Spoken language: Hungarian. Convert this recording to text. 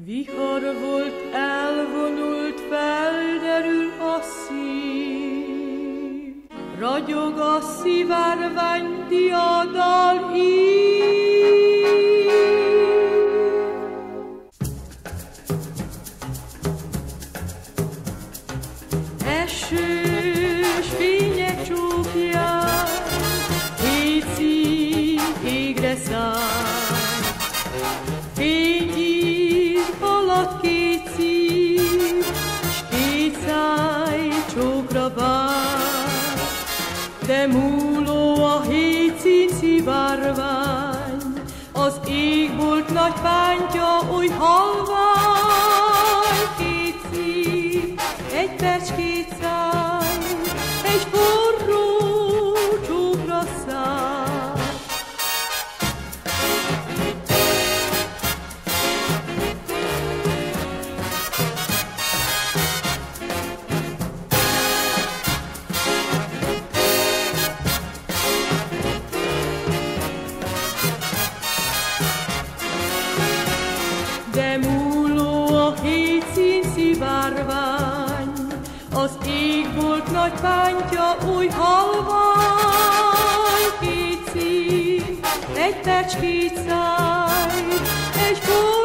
Vihar volt, elvonult, felderül a szív, ragyog a szivárvány, diadal ív. Esős fénye csúfján, hétszín égre száll, fényír alatt két szív, s két száj csókra vár. De múló a hétszín szivárvány, az égbolt nagy pántja oly halvány. Két szív, egy perc, két száj, egy forró csókra száll. De múló a hétszín szivárvány, az égbolt nagy pántja oly halvány. Két szín, egy perc, két száj, egy forró